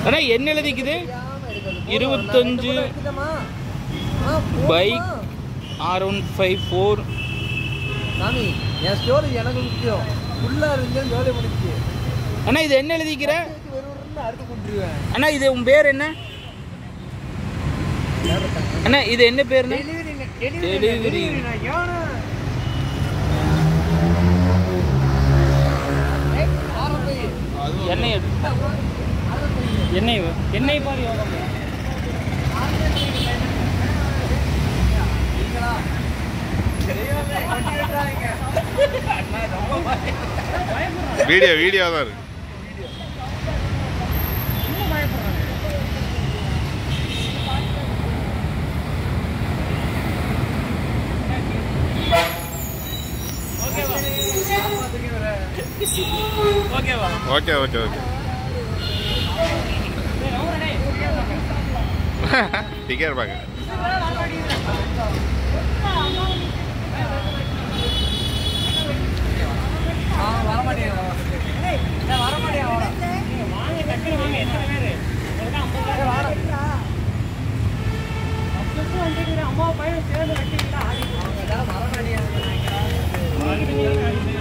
அண்ணா என்ன எழுதிக்குது 25 bike R154 சாமி என் story எனக்கு முக்கியம் ஃபுல்லா இருந்தே வேலை முடிச்சு அண்ணா இது என்ன எழுதிக்கிற அடுத்து கொண்டுருவேன் அண்ணா இது உன் பேர் என்ன அண்ணா இது என்ன பேர் டெலிவரி எண்ணெய் பாரு வீடியோ தான் இருக்கு ஓகே டிக்கெட் பாக்க அம்மா பையன் சேர்ந்து